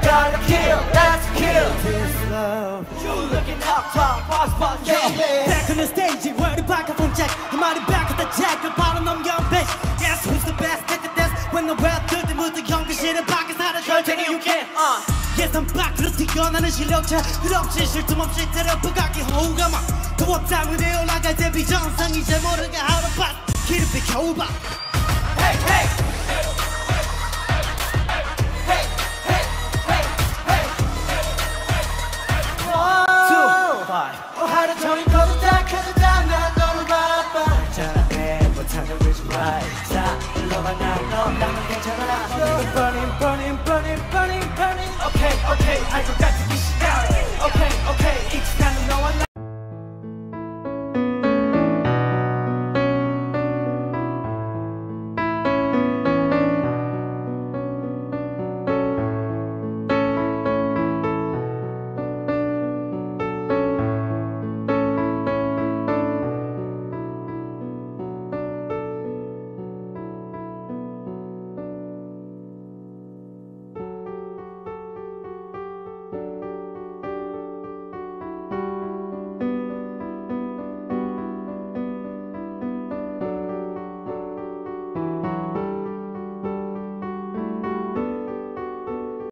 gotta kill, let's kill this love. You looking up top, boss, yeah, man. Back on the stage, worry back up on jack. I'm out back at the jack, the bottom of your bitch. Yes, who's the best at the desk? When the rap do the mood, the younger shit, and back is not a girl, take it, you can. Yes, I'm back, 그렇게 뛰어나는 실력자. 끝없이 쉴 틈 없이 테러프가기 호감아. 두었다 무대에 올라갈 때 비정상 이제 모르게 하루 밭 기름비 겨우 봐. Hey, hey. Hey, hey, hey, hey. 1, 2, 5. 하루 종일 거두다 커두다 난 너를 바라봐. 잘해 못하는 reason why. 자, 불러봐 난 너 나는 괜찮아.